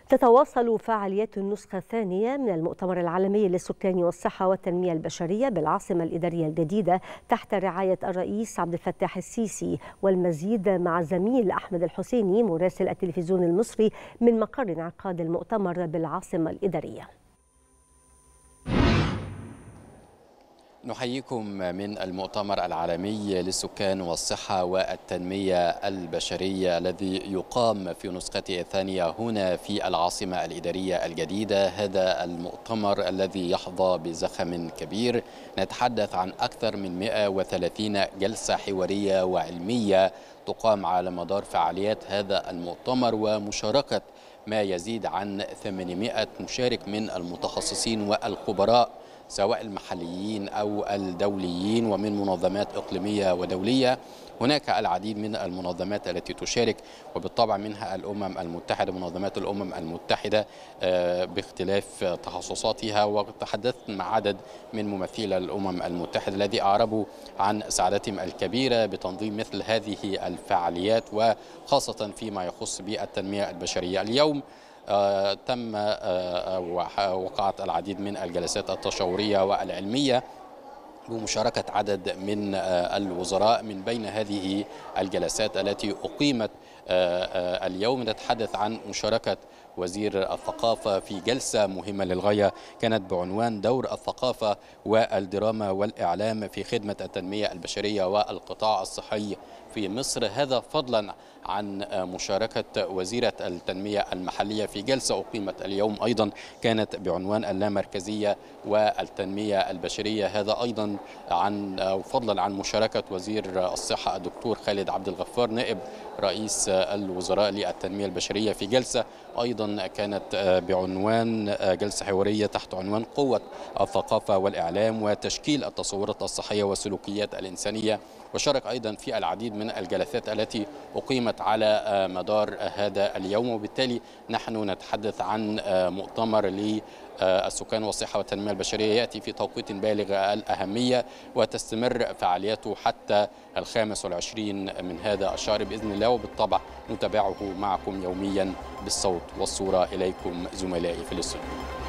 تتواصل فعاليات النسخة الثانية من المؤتمر العالمي للسكان والصحة والتنمية البشرية بالعاصمة الإدارية الجديدة تحت رعاية الرئيس عبد الفتاح السيسي. والمزيد مع زميل أحمد الحسيني مراسل التلفزيون المصري من مقر انعقاد المؤتمر بالعاصمة الإدارية. نحييكم من المؤتمر العالمي للسكان والصحة والتنمية البشرية الذي يقام في نسخته الثانية هنا في العاصمة الإدارية الجديدة. هذا المؤتمر الذي يحظى بزخم كبير، نتحدث عن أكثر من 130 جلسة حوارية وعلمية تقام على مدار فعاليات هذا المؤتمر، ومشاركة ما يزيد عن 800 مشارك من المتخصصين والخبراء سواء المحليين أو الدوليين ومن منظمات إقليمية ودولية. هناك العديد من المنظمات التي تشارك، وبالطبع منها الأمم المتحدة، منظمات الأمم المتحدة باختلاف تخصصاتها. وتحدثت مع عدد من ممثلي الأمم المتحدة الذي أعربوا عن سعادتهم الكبيرة بتنظيم مثل هذه الفعاليات، وخاصة فيما يخص بالتنمية البشرية. اليوم وقعت العديد من الجلسات التشاورية والعلمية بمشاركة عدد من الوزراء. من بين هذه الجلسات التي أقيمت اليوم نتحدث عن مشاركة وزير الثقافة في جلسة مهمة للغاية كانت بعنوان دور الثقافة والدراما والإعلام في خدمة التنمية البشرية والقطاع الصحي في مصر. هذا فضلا عن مشاركة وزيرة التنمية المحلية في جلسة أقيمت اليوم أيضا كانت بعنوان اللامركزية والتنمية البشرية. هذا أيضا فضلا عن مشاركة وزير الصحة الدكتور خالد عبد الغفار نائب رئيس الوزراء للتنمية البشرية في جلسة أيضا كانت بعنوان جلسة حوارية تحت عنوان قوة الثقافة والإعلام وتشكيل التصورات الصحية والسلوكيات الإنسانية. وشارك أيضا في العديد من الجلسات التي أقيمت على مدار هذا اليوم. وبالتالي نحن نتحدث عن مؤتمر للسكان والصحة والتنمية البشرية يأتي في توقيت بالغ الأهمية، وتستمر فعالياته حتى 25 من هذا الشهر بإذن الله. وبالطبع نتابعه معكم يوميا بالصوت والصورة. إليكم زملائي في الاستوديو.